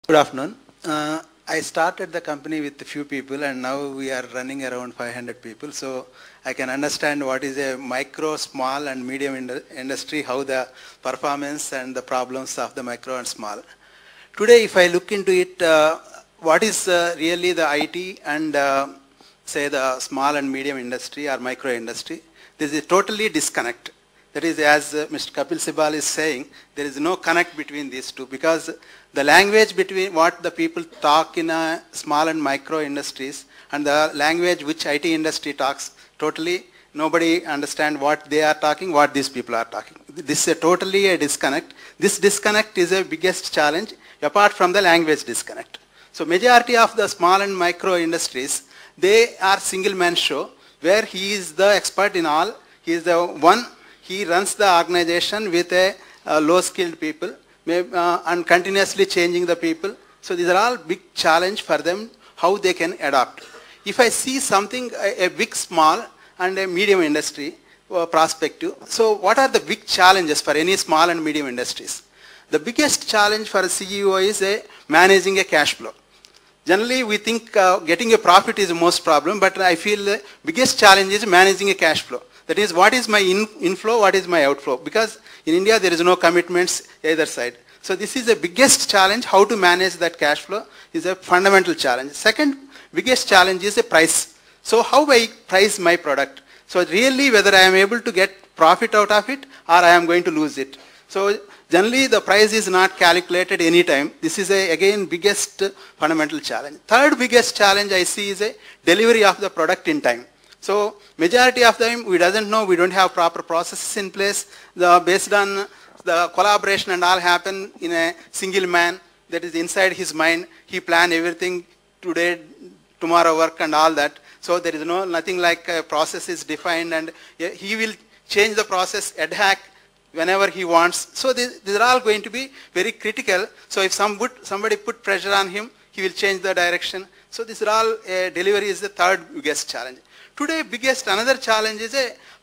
Good afternoon. I started the company with a few people and now we are running around 500 people. So I can understand what is a micro, small and medium industry, how the performance and the problems of the micro and small. Today if I look into it, what is really the IT and say the small and medium industry or micro industry, this is totally disconnect. That is, as Mr. Kapil Sibal is saying, there is no connect between these two because the language between what the people talk in a small and micro industries and the language which IT industry talks, totally nobody understand what they are talking, what these people are talking. This is totally a disconnect. This disconnect is a biggest challenge apart from the language disconnect. So majority of the small and micro industries, they are single man show where he is the expert in all. He is the one. He runs the organization with a low skilled people and continuously changing the people. So these are all big challenge for them, how they can adapt. If I see something, a big, small and a medium industry perspective, so what are the big challenges for any small and medium industries? The biggest challenge for a CEO is managing a cash flow. Generally we think getting a profit is the most problem, but I feel the biggest challenge is managing a cash flow. That is, what is my inflow, what is my outflow? Because in India there is no commitments either side. So this is the biggest challenge, how to manage that cash flow is a fundamental challenge. Second biggest challenge is the price. So how I price my product? So really whether I am able to get profit out of it or I am going to lose it. So generally the price is not calculated any time. This is again biggest fundamental challenge. Third biggest challenge I see is a delivery of the product in time. So majority of them we doesn't know, we don't have proper processes in place. Based on the collaboration and all happen in a single man, that is inside his mind. He plan everything today, tomorrow work and all that. So there is nothing like a process is defined and he will change the process ad hoc whenever he wants. So these are all going to be very critical. So if somebody put pressure on him, he will change the direction. So these are all delivery is the third biggest challenge. Today, another challenge is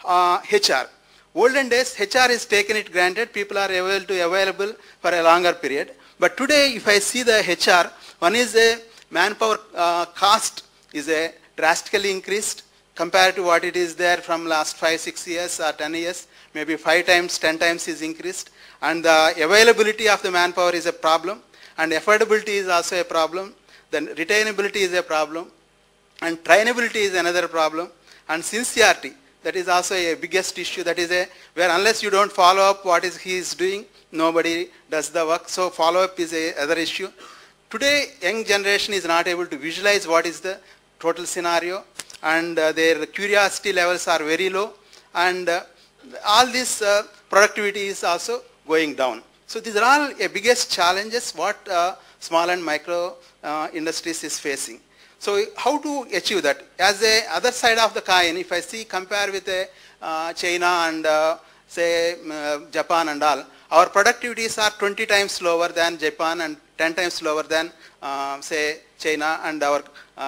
HR. Olden days, HR is taken it granted. People are available for a longer period. But today, if I see the HR, one is a manpower cost is drastically increased compared to what it is there from last 5, 6 years or 10 years. Maybe 5 times, 10 times is increased. And the availability of the manpower is a problem. And affordability is also a problem. Then retainability is a problem. And trainability is another problem, and sincerity, that is also a biggest issue. That is where unless you don't follow up what he is doing, nobody does the work. So follow up is another issue. Today young generation is not able to visualize what is the total scenario, and their curiosity levels are very low, and all this productivity is also going down. So these are all biggest challenges what small and micro industries is facing. So how to achieve that? As a other side of the coin, if I see compare with China and say Japan and all, our productivities are 20 times slower than Japan and 10 times slower than say China, and our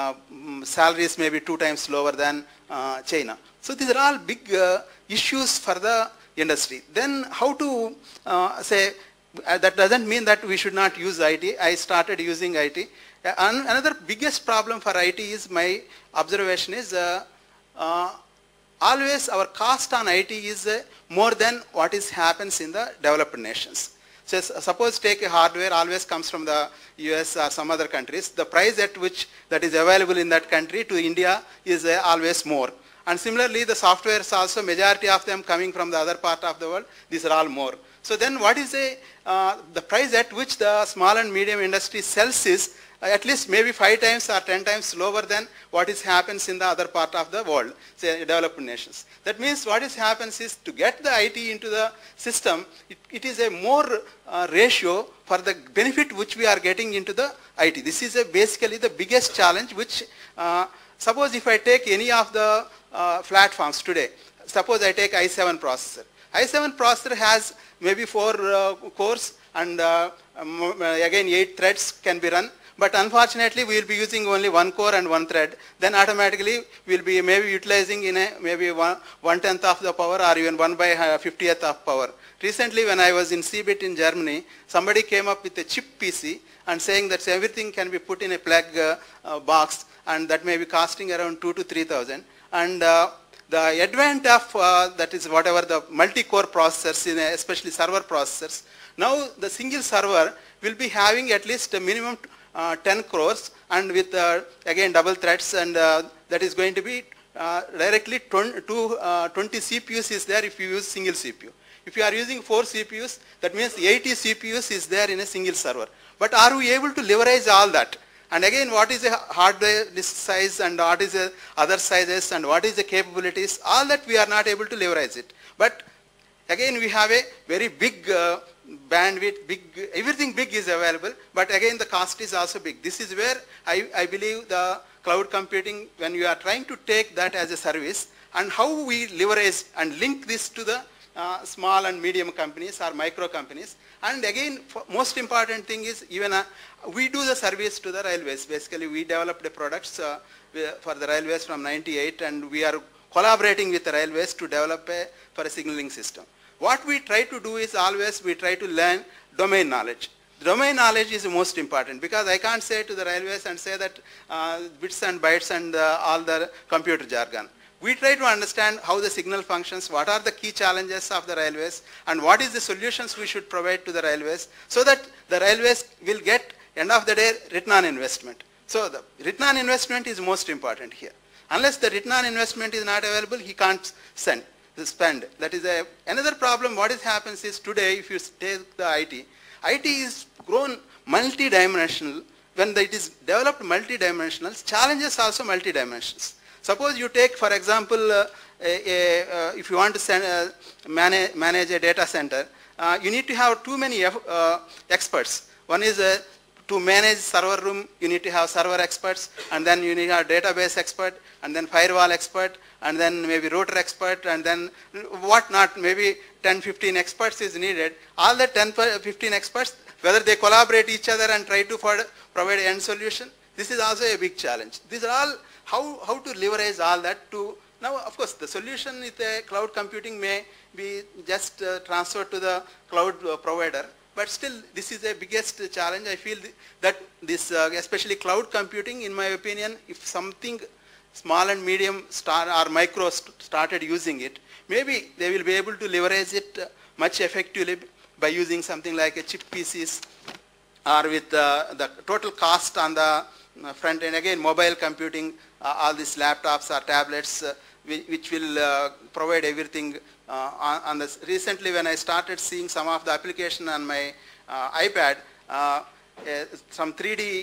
salaries may be 2 times lower than China. So these are all big issues for the industry. Then how to say, that doesn't mean that we should not use IT. I started using IT. Another biggest problem for IT is, my observation is, always our cost on IT is more than what happens in the developed nations. So suppose take a hardware always comes from the US or some other countries. The price at which that is available in that country to India is always more. And similarly the softwares also, majority of them coming from the other part of the world, these are all more. So then what is the price at which the small and medium industry sells is at least maybe 5 times or 10 times lower than what happens in the other part of the world, say developed nations. That means what happens is, to get the IT into the system, it is a more ratio for the benefit which we are getting into the IT. This is basically the biggest challenge which, suppose if I take any of the platforms today, suppose I take i7 processor. i7 processor has maybe 4 cores and again 8 threads can be run. but unfortunately we will be using only one core and one thread, then automatically we will be maybe utilizing in a maybe 1/10th of the power or even 1/50th of power. Recently when I was in CeBIT in Germany, somebody came up with a chip PC and saying that everything can be put in a plug box, and that may be costing around 2,000 to 3,000. And the advent of that is whatever the multi-core processors, especially server processors, now the single server will be having at least a minimum 10 cores, and with again double threads, and that is going to be directly 20 CPUs is there if you use single CPU. If you are using 4 CPUs, that means 80 CPUs is there in a single server. But are we able to leverage all that? And again, what is the hard disk size, and what is the other sizes, and what is the capabilities? All that we are not able to leverage it. But again, we have a very big bandwidth, everything big is available, but again the cost is also big. This is where I believe the cloud computing, when you are trying to take that as a service, and how we leverage and link this to the small and medium companies or micro companies. And again, most important thing is, even we do the service to the railways. Basically, we developed the products for the railways from '98, and we are collaborating with the railways to develop for a signaling system. What we try to do is always we try to learn domain knowledge. Domain knowledge is most important, because I can't say to the railways and say that bits and bytes and all the computer jargon. We try to understand how the signal functions, what are the key challenges of the railways, and what is the solutions we should provide to the railways, so that the railways will get, end of the day, return on investment. So the return on investment is most important here. Unless the return on investment is not available, he can't spend. That is another problem. What happens is, today if you take the IT is grown multi-dimensional. When it is developed multi-dimensional, challenges also multi-dimensionals. Suppose you take, for example, if you want to manage a data center, you need to have too many experts. One is to manage server room, you need to have server experts, and then you need to have database expert, and then firewall expert, and then maybe router expert, and then what not, maybe 10, 15 experts is needed. All the 10, 15 experts, whether they collaborate each other and try to provide end solution, this is also a big challenge. These are all how to leverage all that to, now of course the solution with a cloud computing may be just transferred to the cloud provider, but still this is the biggest challenge. I feel that this especially cloud computing, in my opinion, if something small and medium or micro started using it, maybe they will be able to leverage it much effectively by using something like a chip PCs, or with the total cost on the front end. Again, mobile computing, all these laptops or tablets, which will provide everything on this. Recently, when I started seeing some of the application on my iPad, some 3D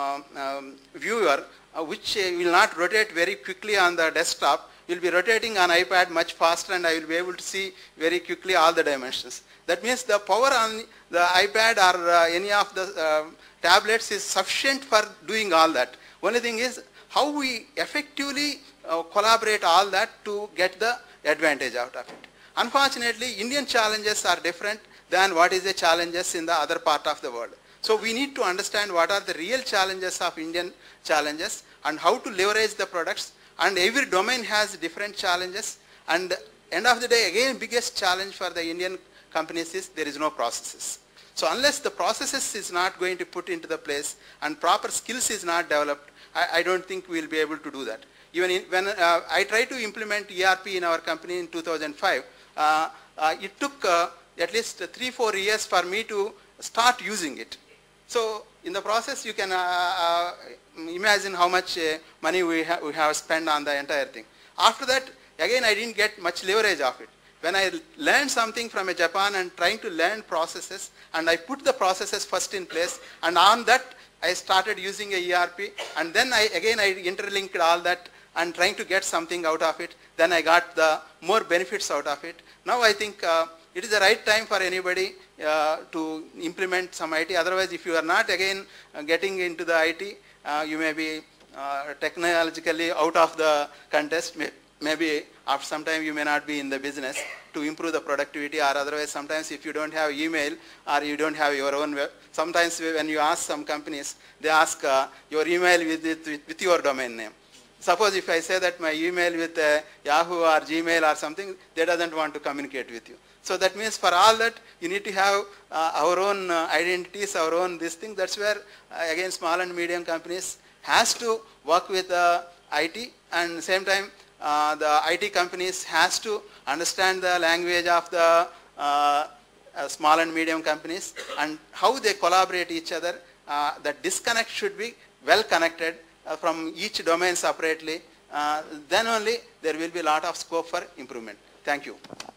viewer, which will not rotate very quickly on the desktop, will be rotating on iPad much faster, and I will be able to see very quickly all the dimensions. That means the power on the iPad or any of the tablets is sufficient for doing all that. Only thing is how we effectively collaborate all that to get the advantage out of it. Unfortunately, Indian challenges are different than what is the challenges in the other part of the world. So we need to understand what are the real challenges of Indian challenges, and how to leverage the products, and every domain has different challenges, and end of the day, again, biggest challenge for the Indian companies is there is no processes. So unless the processes is not going to put into the place and proper skills is not developed, I don't think we will be able to do that. Even when I tried to implement ERP in our company in 2005, it took at least 3-4 years for me to start using it. So in the process, you can imagine how much money we have spent on the entire thing. After that, again, I didn't get much leverage of it. When I learned something from Japan and trying to learn processes, and I put the processes first in place, and on that I started using a ERP, and then I interlinked all that and trying to get something out of it. Then I got the more benefits out of it. Now I think it is the right time for anybody to implement some IT. Otherwise, if you are not again getting into the IT, you may be technologically out of the contest. maybe after some time you may not be in the business, to improve the productivity, or otherwise sometimes if you don't have email or you don't have your own web, sometimes when you ask some companies, they ask your email with your domain name. Suppose if I say that my email with Yahoo or Gmail or something, they doesn't want to communicate with you. So that means for all that, you need to have our own identities, our own this thing. That's where, again, small and medium companies has to work with IT, and same time, the IT companies has to understand the language of the small and medium companies and how they collaborate each other. The disconnect should be well connected from each domain separately. Then only there will be a lot of scope for improvement. Thank you.